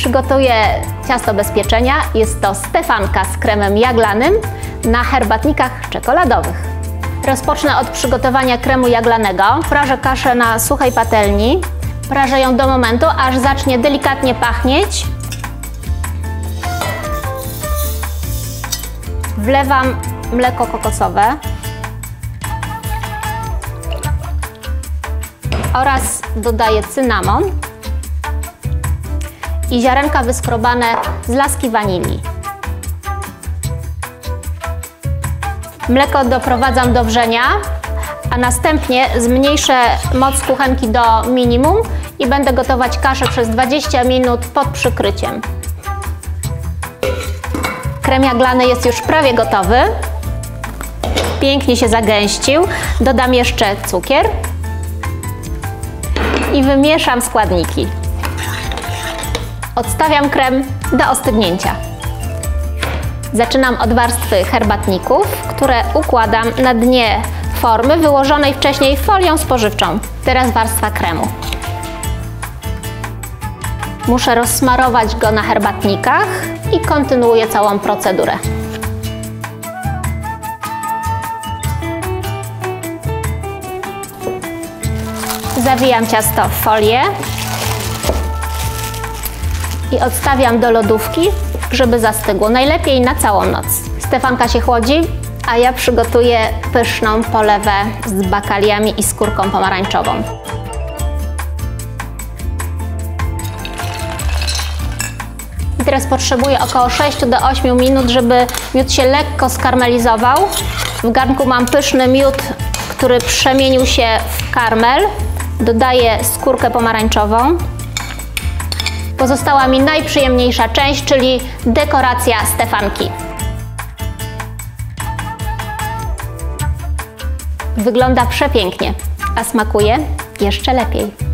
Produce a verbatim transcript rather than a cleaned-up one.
Przygotuję ciasto bez pieczenia. Jest to stefanka z kremem jaglanym na herbatnikach czekoladowych. Rozpocznę od przygotowania kremu jaglanego. Prażę kaszę na suchej patelni. Prażę ją do momentu, aż zacznie delikatnie pachnieć. Wlewam mleko kokosowe oraz dodaję cynamon i ziarenka wyskrobane z laski wanilii. Mleko doprowadzam do wrzenia, a następnie zmniejszę moc kuchenki do minimum i będę gotować kaszę przez dwadzieścia minut pod przykryciem. Krem jaglany jest już prawie gotowy. Pięknie się zagęścił. Dodam jeszcze cukier i wymieszam składniki. Odstawiam krem do ostygnięcia. Zaczynam od warstwy herbatników, które układam na dnie formy wyłożonej wcześniej folią spożywczą. Teraz warstwa kremu. Muszę rozsmarować go na herbatnikach i kontynuuję całą procedurę. Zawijam ciasto w folię i odstawiam do lodówki, żeby zastygło. Najlepiej na całą noc. Stefanka się chłodzi, a ja przygotuję pyszną polewę z bakaliami i skórką pomarańczową. I teraz potrzebuję około sześć do ośmiu minut, żeby miód się lekko skarmelizował. W garnku mam pyszny miód, który przemienił się w karmel. Dodaję skórkę pomarańczową. Pozostała mi najprzyjemniejsza część, czyli dekoracja stefanki. Wygląda przepięknie, a smakuje jeszcze lepiej.